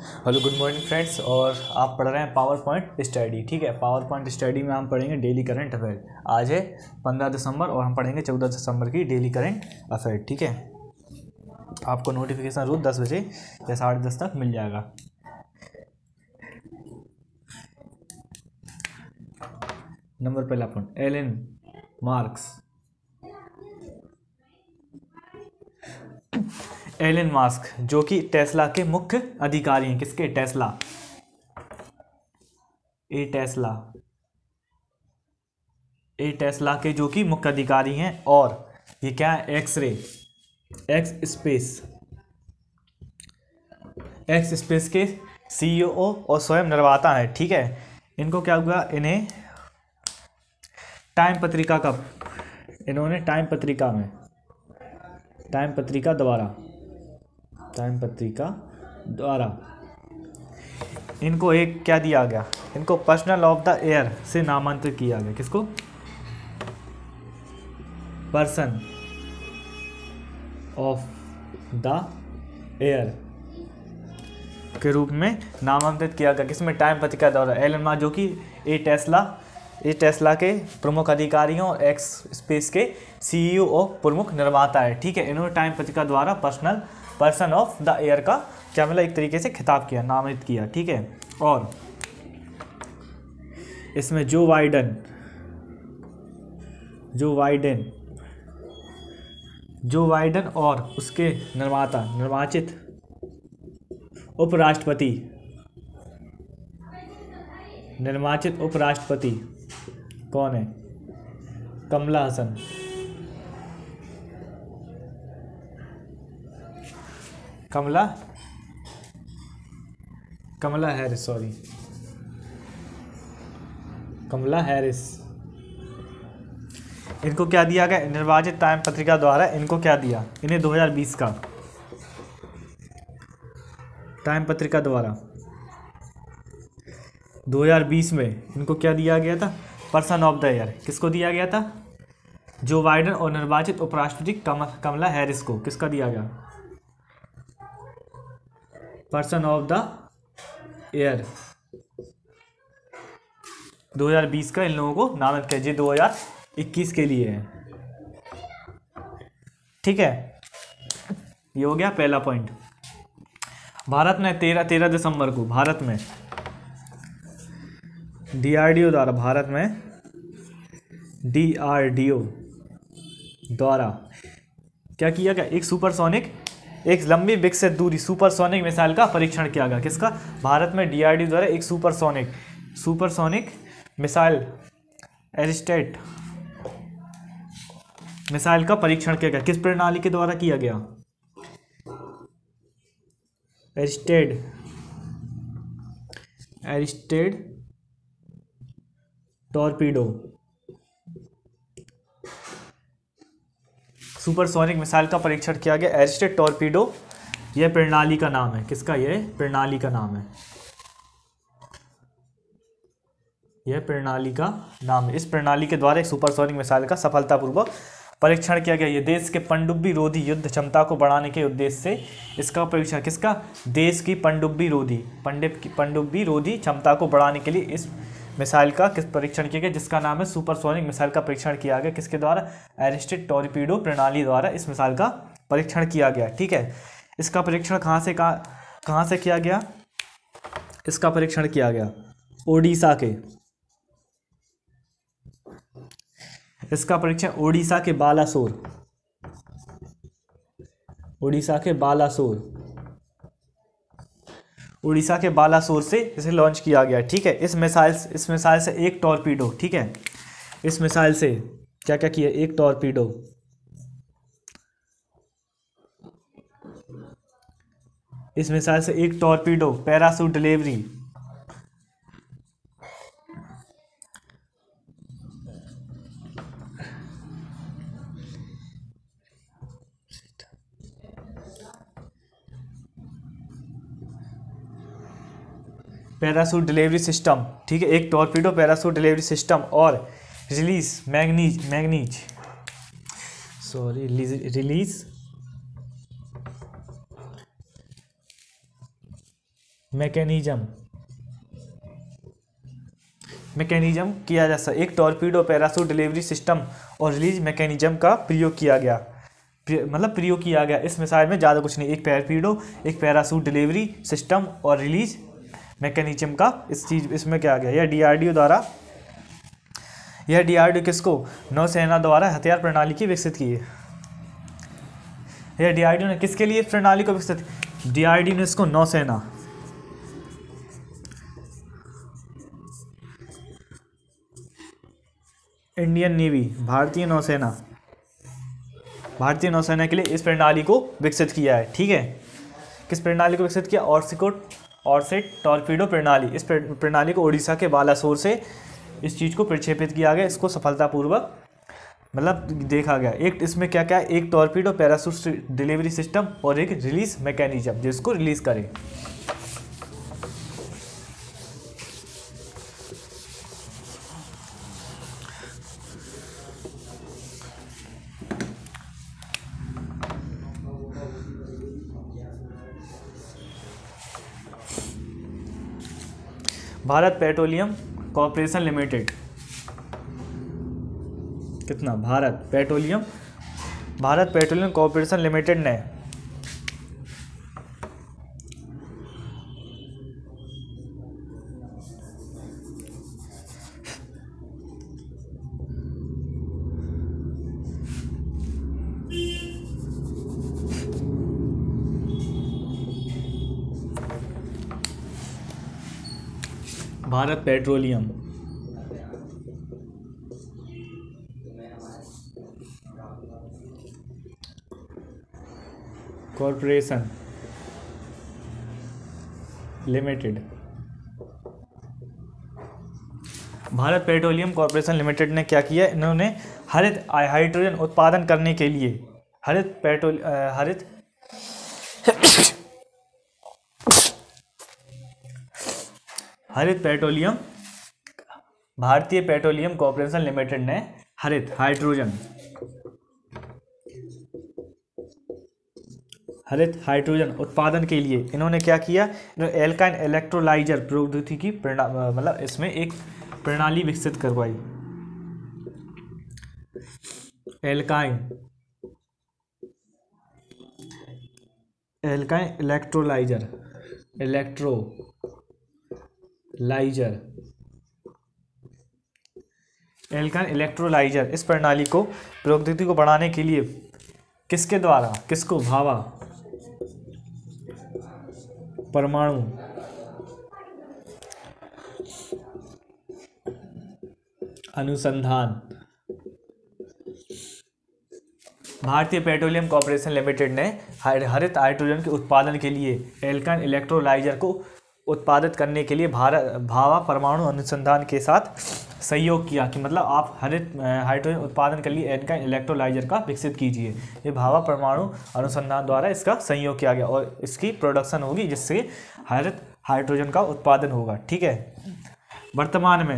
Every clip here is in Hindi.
Hello good morning friends. और आप पढ़ रहे हैं पावर पॉइंट स्टडी। ठीक है, पावर पॉइंट स्टडी में हम पढ़ेंगे डेली करंट अफेयर। आज है 15 दिसंबर और हम पढ़ेंगे 14 दिसंबर की डेली करंट अफेयर। ठीक है, आपको नोटिफिकेशन रोज 10 बजे या 10:30 तक मिल जाएगा। नंबर पहला पॉइंट, एलन मास्क जो कि टेस्ला के मुख्य अधिकारी हैं। किसके? टेस्ला टेस्ला के जो कि मुख्य अधिकारी हैं। और ये क्या है? एक्स स्पेस के सीईओ और स्वयं निर्माता है। ठीक है, इनको क्या हुआ? इन्हें टाइम पत्रिका का इन्होंने टाइम पत्रिका द्वारा इनको एक क्या दिया गया? इनको पर्सनल ऑफ द ईयर से नामांकित किया गया। किसको? पर्सन ऑफ द ईयर के रूप में नामांकित किया गया। किसमें? टाइम पत्रिका द्वारा। एलन मास्क जो कि टेस्ला के प्रमुख अधिकारी हैं और एक्स स्पेस के सीईओ और प्रमुख निर्माता है। ठीक है, इन्होंने टाइम पत्रिका द्वारा पर्सन ऑफ द ईयर का क्या मिला? एक तरीके से खिताब किया, नामित किया। ठीक है, और इसमें जो बाइडेन और उसके निर्वाचित उपराष्ट्रपति कौन है? कमला हैरिस। इनको क्या दिया गया? निर्वाचित टाइम पत्रिका द्वारा इनको क्या दिया? इन्हें 2020 का टाइम पत्रिका द्वारा 2020 में इनको क्या दिया गया था? Person of the year. किसको दिया गया था? जो बाइडेन और निर्वाचित उपराष्ट्रपति कमला हैरिस को। किसका दिया गया? पर्सन ऑफ द ईयर 2020 का इन लोगों को नामित किया। जी 2021 के लिए है। ठीक है, ये हो गया पहला पॉइंट। भारत में 13 दिसंबर को भारत में डीआरडीओ द्वारा क्या किया गया? एक लंबी विकसित दूरी सुपरसोनिक मिसाइल का परीक्षण किया गया। किसका? भारत में डीआरडीओ द्वारा एक सुपरसोनिक मिसाइल एरिस्टेड मिसाइल का परीक्षण किया गया। किस प्रणाली के द्वारा किया गया? एरिस्टेड टॉर्पीडो सुपरसोनिक मिसाइल का परीक्षण किया गया। एरिस्टेड टॉर्पीडो यह प्रणाली का नाम है। किसका? यह प्रणाली का नाम है। इस प्रणाली के द्वारा एक सुपरसोनिक मिसाइल का सफलतापूर्वक परीक्षण किया गया। ये देश के पनडुब्बी रोधी युद्ध क्षमता को बढ़ाने के उद्देश्य से इसका परीक्षण। किसका? देश की पनडुब्बी रोधी क्षमता को बढ़ाने के लिए इस मिसाइल का परीक्षण किया गया, जिसका नाम है सुपरसोनिक मिसाइल का परीक्षण किया गया। किसके द्वारा? एरिस्टेड टॉर्पीडो प्रणाली द्वारा इस मिसाइल का परीक्षण किया गया। ठीक है, इसका परीक्षण कहाँ से किया गया? इसका परीक्षण किया गया ओडिशा के बालासोर से इसे लॉन्च किया गया। ठीक है, इस मिसाइल से एक टॉर्पीडो। ठीक है, इस मिसाइल से क्या क्या किया? एक टॉर्पीडो पैराशूट डिलीवरी सिस्टम। ठीक है, एक टॉर्पीडो पैराशूट डिलीवरी सिस्टम और रिलीज मैकेनिज्म मैकेनिज्म किया जा सकता। एक टॉर्पीडो, पैराशूट, डिलीवरी सिस्टम और रिलीज मैकेनिज्म का प्रयोग किया गया। प्रयोग किया गया इस मिसाइल में ज़्यादा कुछ नहीं, एक टॉर्पीडो, एक पैराशूट, डिलीवरी सिस्टम और रिलीज मैकेनिज्म का इसमें क्या गया। यह डीआरडीओ किसको, नौसेना द्वारा हथियार प्रणाली की विकसित की है। यह डीआरडीओ ने किसके लिए इस प्रणाली को विकसित, डीआरडीओ ने इसको नौसेना, इंडियन नेवी, भारतीय नौसेना के लिए इस प्रणाली को विकसित किया है। ठीक है, किस प्रणाली को विकसित किया, ऑरसेट टॉर्पीडो प्रणाली। इस प्रणाली को उड़ीसा के बालासोर से इस चीज़ को प्रक्षेपित किया गया, इसको सफलतापूर्वक देखा गया। एक इसमें क्या क्या है, एक टॉर्पीडो, पैराशूट, डिलीवरी सिस्टम और एक रिलीज मैकेनिज्म जिसको रिलीज करे। भारत पेट्रोलियम कॉर्पोरेशन लिमिटेड कितना, भारत पेट्रोलियम कॉर्पोरेशन लिमिटेड ने Bharat petroleum corporation limited, Bharat petroleum corporation limited ने क्या किया, इन्होंने हरित हाइड्रोजन उत्पादन करने के लिए भारतीय पेट्रोलियम कॉर्पोरेशन लिमिटेड ने हरित हाइड्रोजन उत्पादन के लिए इन्होंने क्या किया, एल्काइन इलेक्ट्रोलाइजर प्रौद्योगिकी इसमें एक प्रणाली विकसित करवाई। एल्काइन इलेक्ट्रोलाइजर एल्काइन इलेक्ट्रोलाइजर इस प्रणाली को प्रौद्योगिकी को बढ़ाने के लिए किसके द्वारा, किसको, भाभा परमाणु अनुसंधान, भारतीय पेट्रोलियम कॉर्पोरेशन लिमिटेड ने हरित हाइड्रोजन के उत्पादन के लिए एल्काइन इलेक्ट्रोलाइजर को उत्पादित करने के लिए भाभा परमाणु अनुसंधान के साथ सहयोग किया कि आप हरित हाइड्रोजन उत्पादन के लिए एल्काइन इलेक्ट्रोलाइजर का विकसित कीजिए। ये भाभा परमाणु अनुसंधान द्वारा इसका सहयोग किया गया और इसकी प्रोडक्शन होगी जिससे हरित हाइड्रोजन का उत्पादन होगा। ठीक है, वर्तमान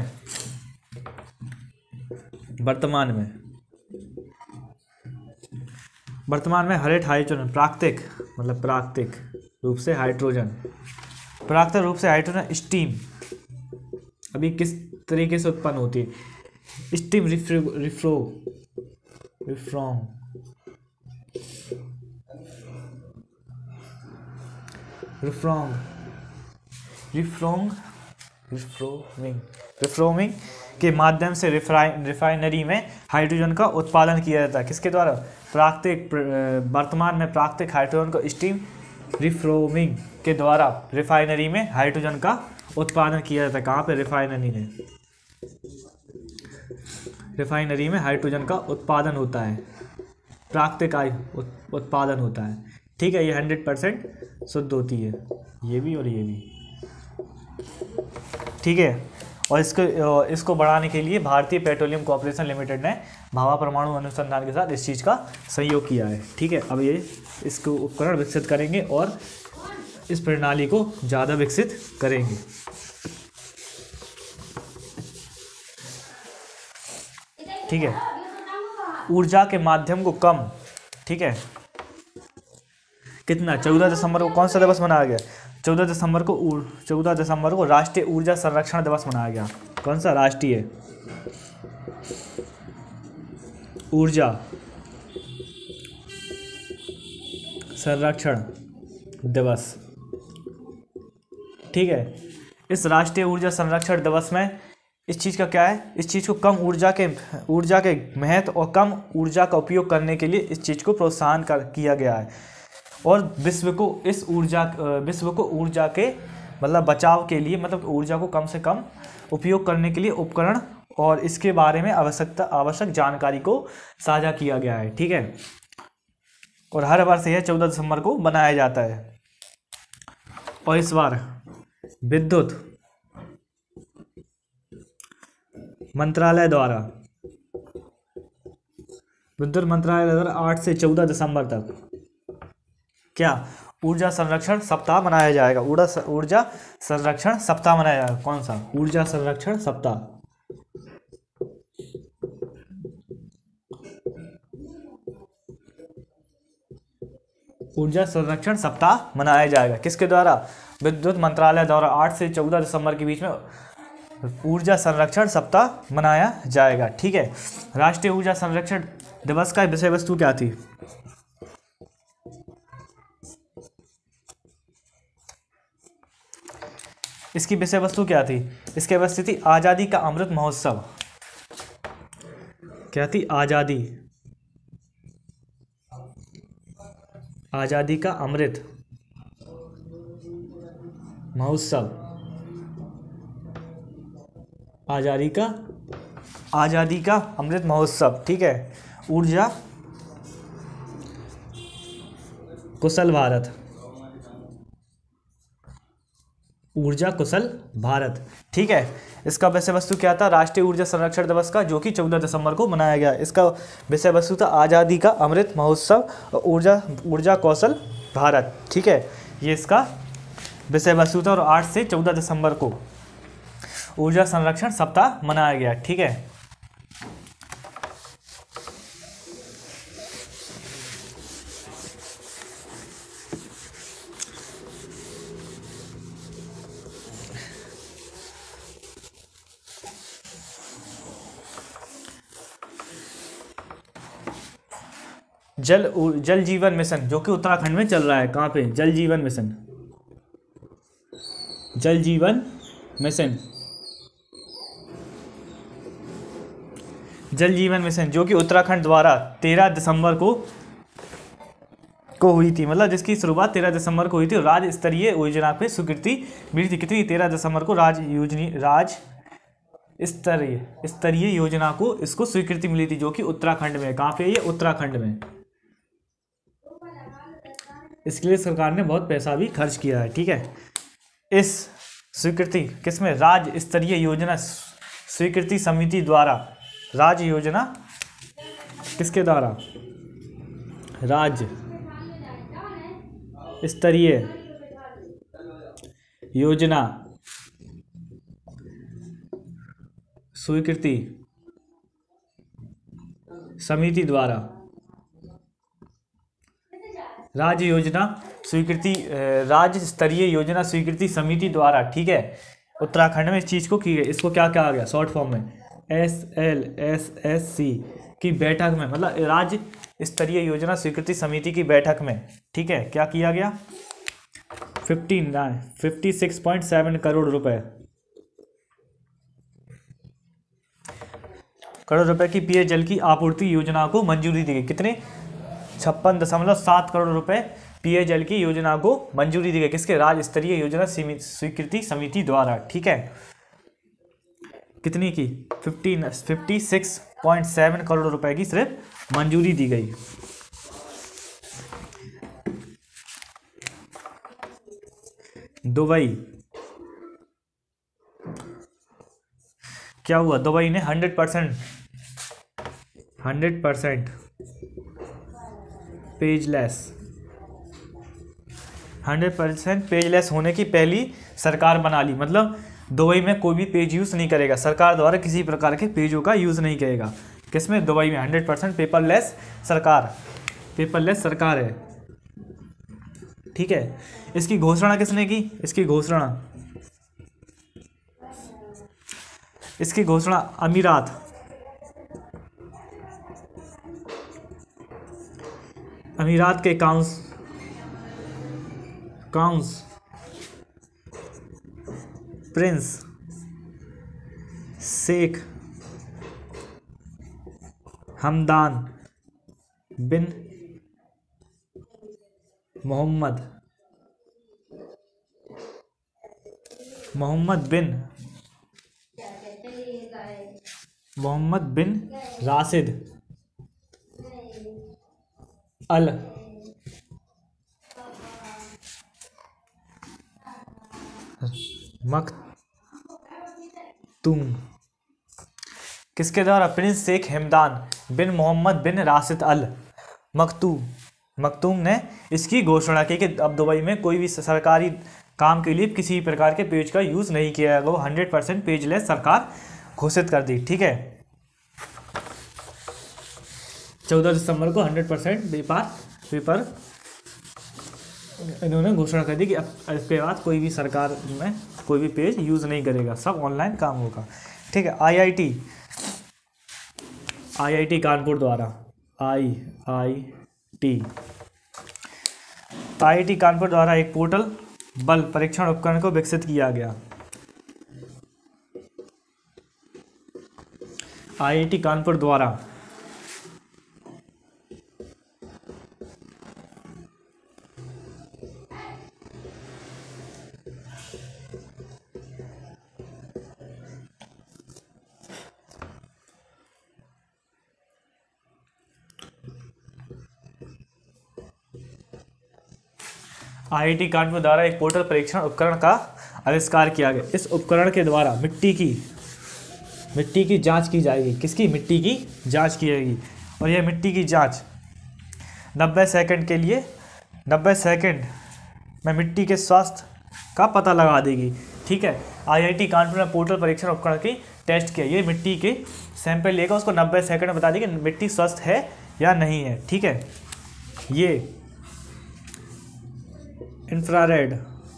में हरित हाइड्रोजन प्राकृतिक रूप से हाइड्रोजन स्टीम अभी किस तरीके से उत्पन्न होती है, स्टीम रिफ्रॉमिंग के माध्यम से रिफाइनरी में हाइड्रोजन का उत्पादन किया जाता है। किसके द्वारा, वर्तमान में प्राकृतिक हाइड्रोजन को स्टीम रिफ्रॉमिंग के द्वारा रिफाइनरी में हाइड्रोजन का उत्पादन किया जाता है। कहाँ पे, रिफाइनरी में हाइड्रोजन का उत्पादन होता है, प्राकृतिक उत्पादन होता है। ठीक है, ये 100% शुद्ध होती है, ये भी और ये भी। ठीक है, और इसको बढ़ाने के लिए भारतीय पेट्रोलियम कॉर्पोरेशन लिमिटेड ने भाभा परमाणु अनुसंधान के साथ इस चीज़ का सहयोग किया है। ठीक है, अब ये इसको उपकरण विकसित करेंगे और इस प्रणाली को ज़्यादा विकसित करेंगे। ठीक है, ऊर्जा के माध्यम को कम, ठीक है, कितना 14 दिसंबर को कौन सा दिवस मनाया गया, 14 दिसंबर को राष्ट्रीय ऊर्जा संरक्षण दिवस मनाया गया। कौन सा? राष्ट्रीय ऊर्जा संरक्षण दिवस। ठीक है, इस राष्ट्रीय ऊर्जा संरक्षण दिवस में इस चीज़ का क्या है, इस चीज़ को कम ऊर्जा के महत्व और कम ऊर्जा का उपयोग करने के लिए इस चीज़ को प्रोत्साहन किया गया है और विश्व को ऊर्जा के मतलब बचाव के लिए, मतलब ऊर्जा को कम से कम उपयोग करने के लिए उपकरण और इसके बारे में आवश्यक जानकारी को साझा किया गया है। ठीक है, और हर वर्ष यह 14 दिसंबर को मनाया जाता है। और इस बार विद्युत मंत्रालय द्वारा 8 से 14 दिसंबर तक क्या ऊर्जा संरक्षण सप्ताह मनाया जाएगा। ऊर्जा संरक्षण सप्ताह मनाया जाएगा। कौन सा? ऊर्जा संरक्षण सप्ताह। ऊर्जा संरक्षण सप्ताह मनाया जाएगा किसके द्वारा? विद्युत मंत्रालय द्वारा 8 से 14 दिसंबर के बीच में ऊर्जा संरक्षण सप्ताह मनाया जाएगा। ठीक है, राष्ट्रीय ऊर्जा संरक्षण दिवस का विषय वस्तु क्या थी? इसकी विषय वस्तु क्या थी? इसकी वस्तु थी आजादी का अमृत महोत्सव। क्या थी? आजादी का अमृत महोत्सव। आजादी का अमृत महोत्सव। ठीक है, ऊर्जा कुशल भारत। ऊर्जा कुशल भारत। ठीक है, इसका विषय वस्तु क्या था? राष्ट्रीय ऊर्जा संरक्षण दिवस का, जो कि 14 दिसंबर को मनाया गया। इसका विषय वस्तु था आज़ादी का अमृत महोत्सव और ऊर्जा कौशल भारत। ठीक है, ये इसका विषय वस्तु था और 8 से 14 दिसंबर को ऊर्जा संरक्षण सप्ताह मनाया गया। ठीक है, जल जीवन मिशन, जो कि उत्तराखंड में चल रहा है। कहाँ पे? जल जीवन मिशन। जल जीवन मिशन जो कि उत्तराखंड द्वारा 13 दिसंबर को हुई थी, मतलब जिसकी शुरुआत 13 दिसंबर को हुई थी और राज्य स्तरीय योजना पे स्वीकृति मिली थी। कितनी? 13 दिसंबर को स्तरीय योजना को इसको स्वीकृति मिली थी, जो कि उत्तराखंड में। कहाँ पे? ये उत्तराखंड में। इसके लिए सरकार ने बहुत पैसा भी खर्च किया है। ठीक है, इस स्वीकृति किसमें? राज्य स्तरीय योजना स्वीकृति समिति द्वारा। राज्य योजना किसके द्वारा? राज्य स्तरीय योजना स्वीकृति समिति द्वारा। राज्य स्तरीय योजना स्वीकृति समिति द्वारा। ठीक है, उत्तराखंड में इस चीज़ को की गई। इसको क्या कहा गया? शॉर्ट फॉर्म में SLSSC की बैठक में, मतलब राज्य स्तरीय योजना स्वीकृति समिति की बैठक में। ठीक है, क्या किया गया? 56.7 करोड़ रुपए की पेयजल की आपूर्ति योजना को मंजूरी दी गई। कितने? 56.7 करोड़ रुपए पेयजल की योजना को मंजूरी दी गई। किसके? राज्य स्तरीय योजना स्वीकृति समिति द्वारा। ठीक है, कितनी की? 56.7 करोड़ रुपए की सिर्फ मंजूरी दी गई। दुबई, क्या हुआ? दुबई ने 100% पेजलेस होने की पहली सरकार बना ली। मतलब दुबई में कोई भी पेज यूज़ नहीं करेगा, सरकार द्वारा किसी प्रकार के पेजों का यूज़ नहीं करेगा। किसमें? दुबई में 100% पेपरलेस सरकार है। ठीक है। इसकी घोषणा किसने की? इसकी घोषणा अमीरात के काउंस prince Sheikh Hamdan bin Mohammed bin Rashid Al Maktoum किसके द्वारा? Prince Sheikh Hamdan bin Mohammed bin Rashid Al Maktoum ने इसकी घोषणा की कि अब दुबई में कोई भी सरकारी काम के लिए किसी प्रकार के पेज का यूज़ नहीं किया जाएगा। वो 100% पेजलेस सरकार घोषित कर दी। ठीक है, 14 दिसंबर को 100% पेपर इन्होंने घोषणा कर दी कि अब इसके बाद कोई भी सरकार में कोई भी पेज यूज़ नहीं करेगा, सब ऑनलाइन काम होगा। ठीक है, आईआईटी कानपुर द्वारा आईआईटी कानपुर द्वारा एक पोर्टल बल परीक्षण उपकरण को विकसित किया गया। आईआईटी कानपुर द्वारा आईआईटी कानपुर द्वारा एक पोर्टल परीक्षण उपकरण का आविष्कार किया गया। इस उपकरण के द्वारा मिट्टी की जांच की जाएगी। किसकी? मिट्टी की जांच की जाएगी। और यह मिट्टी की जांच 90 सेकंड में मिट्टी के स्वास्थ्य का पता लगा देगी। ठीक है, आईआईटी कानपुर ने पोर्टल परीक्षण उपकरण की टेस्ट किया। ये मिट्टी के सैंपल लेगा, उसको 90 सेकंड में बता देगी कि मिट्टी स्वस्थ है या नहीं है। ठीक है, ये इंफ्रारेड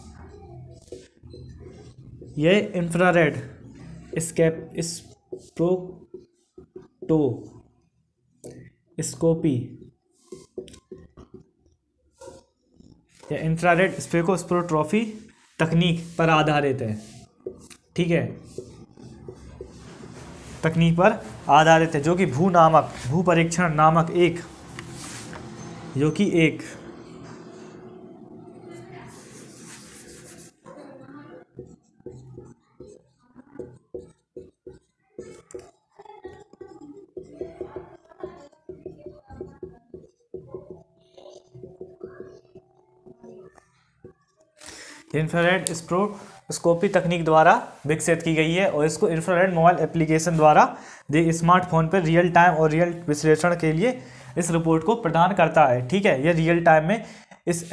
स्पेक्ट्रोस्कोपी या इंफ्रारेड स्पेक्ट्रोस्कोपी तकनीक पर आधारित है। ठीक है, तकनीक पर आधारित है, जो कि भू परीक्षण नामक एक इंफ्रारेड स्पेक्ट्रोस्कोपी तकनीक द्वारा विकसित की गई है। और इसको इंफ्रारेड मोबाइल एप्लीकेशन द्वारा स्मार्टफोन पर रियल टाइम और रियल विश्लेषण के लिए इस रिपोर्ट को प्रदान करता है। ठीक है, ये रियल टाइम में इस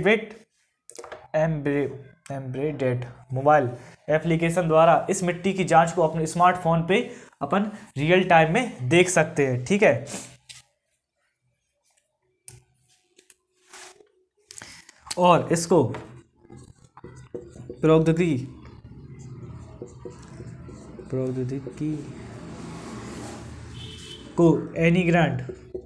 एम्बेडेड मोबाइल एप्लीकेशन द्वारा इस मिट्टी की जांच को अपने स्मार्टफोन पे अपन रियल टाइम में देख सकते हैं। ठीक है, और इसको प्रौद्योगिकी को any grant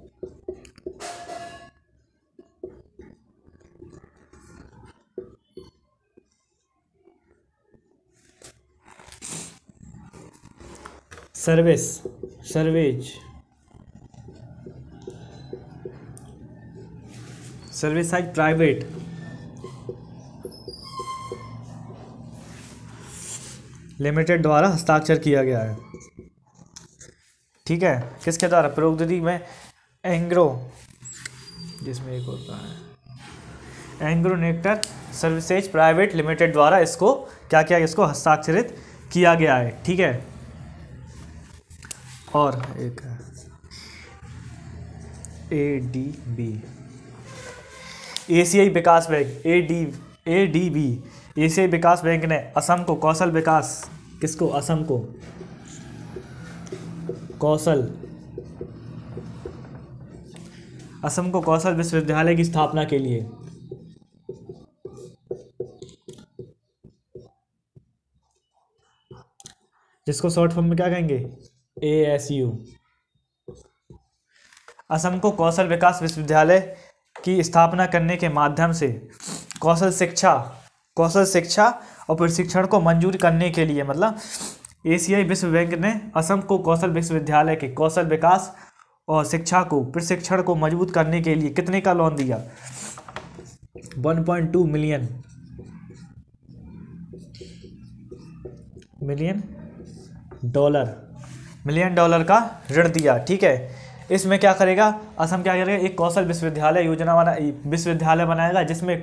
service private limited द्वारा हस्ताक्षर किया गया है। ठीक है, किसके द्वारा? प्रौद्योगिकी में एंग्रो, जिसमें एक होता है एंग्रोनेक्टर सर्विसेज प्राइवेट लिमिटेड द्वारा इसको क्या किया? इसको हस्ताक्षरित किया गया है। ठीक है, और एक ADB एशियाई विकास बैंक ADB एशियाई विकास बैंक ने असम को कौशल विकास कौशल विश्वविद्यालय की स्थापना के लिए जिसको शॉर्ट फॉर्म में क्या कहेंगे, ASU। असम को कौशल विकास विश्वविद्यालय की स्थापना करने के माध्यम से कौशल शिक्षा और प्रशिक्षण को मंजूर करने के लिए, मतलब एशियाई विश्व बैंक ने असम को कौशल विश्वविद्यालय के कौशल विकास और शिक्षा को प्रशिक्षण को मजबूत करने के लिए कितने का लोन दिया, 1.2 मिलियन डॉलर का ऋण दिया। ठीक है, इसमें क्या करेगा असम, क्या करेगा, एक कौशल विश्वविद्यालय बनाएगा जिसमें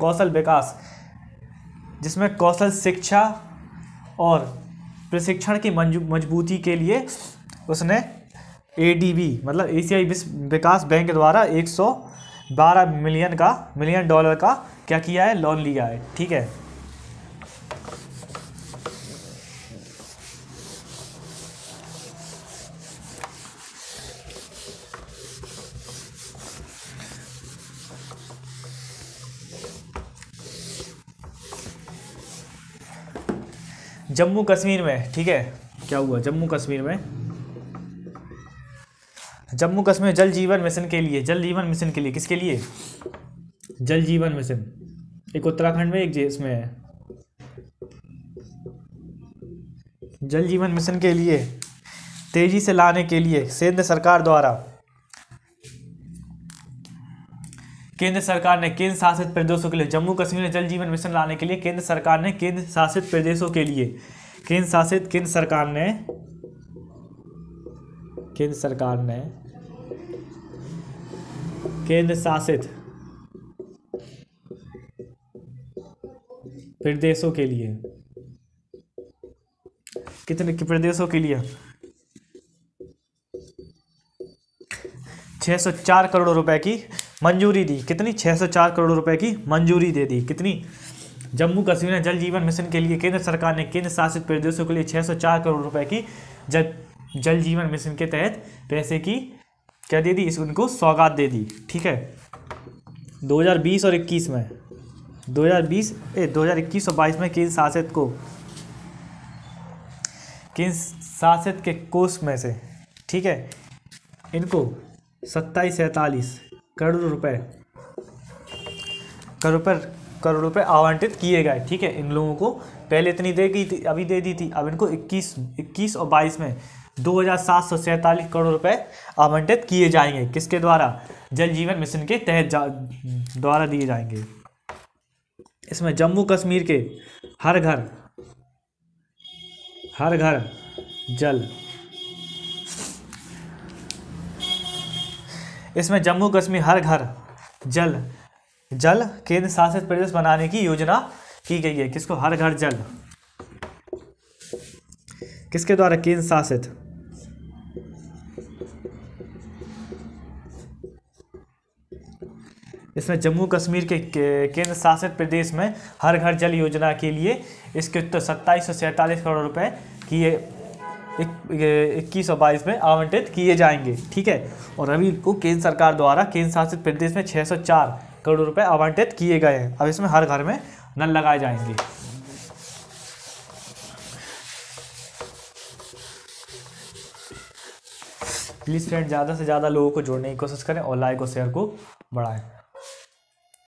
कौशल शिक्षा और प्रशिक्षण की मजबूती के लिए उसने ADB मतलब एशियाई विश्व विकास बैंक द्वारा 112 मिलियन डॉलर का क्या किया है, लोन लिया है। ठीक है, जम्मू कश्मीर में, ठीक है, क्या हुआ जम्मू कश्मीर जल जीवन मिशन के लिए, किसके लिए, जल जीवन मिशन, एक उत्तराखंड में एक इसमें है, जल जीवन मिशन के लिए तेजी से लाने के लिए केंद्र सरकार ने केंद्र शासित प्रदेशों के लिए, जम्मू कश्मीर में जल जीवन मिशन लाने के लिए केंद्र सरकार ने केंद्र शासित प्रदेशों के लिए, केंद्र शासित प्रदेशों के लिए कितने प्रदेशों के लिए 604 करोड़ रुपए की मंजूरी दी। कितनी, 604 करोड़ रुपए की मंजूरी दे दी। कितनी, जम्मू कश्मीर में जल जीवन मिशन के लिए केंद्र सरकार ने केंद्र शासित प्रदेशों के लिए 604 करोड़ रुपए की जल जीवन मिशन के तहत पैसे की क्या दे दी, इस उनको सौगात दे दी। ठीक है, 2020 और 21 में 2021 और 22 में केंद्र शासित के कोष में से, ठीक है, इनको 27-47 करोड़ रुपए आवंटित किए गए। ठीक है, इन लोगों को पहले इतनी अभी दे दी थी, अब इनको 21 और 22 में 2747 करोड़ रुपए आवंटित किए जाएंगे। किसके द्वारा, जल जीवन मिशन के तहत द्वारा दिए जाएंगे। इसमें जम्मू कश्मीर के हर घर जल, इसमें जम्मू कश्मीर हर घर जल केंद्र शासित प्रदेश बनाने की योजना की गई है। किसको, हर घर जल, किसके द्वारा, केंद्र शासित, इसमें जम्मू कश्मीर के केंद्र शासित प्रदेश में हर घर जल योजना के लिए इसके उत्तर 2747 करोड़ रुपए की 21 और 22 में आवंटित किए जाएंगे। ठीक है, और अभी को केंद्र सरकार द्वारा केंद्र शासित प्रदेश में 604 करोड़ रुपए आवंटित किए गए हैं। अब इसमें हर घर में नल लगाए जाएंगे। प्लीज़ फ्रेंड, ज़्यादा से ज़्यादा लोगों को जोड़ने की कोशिश करें और लाइक और शेयर को बढ़ाएं।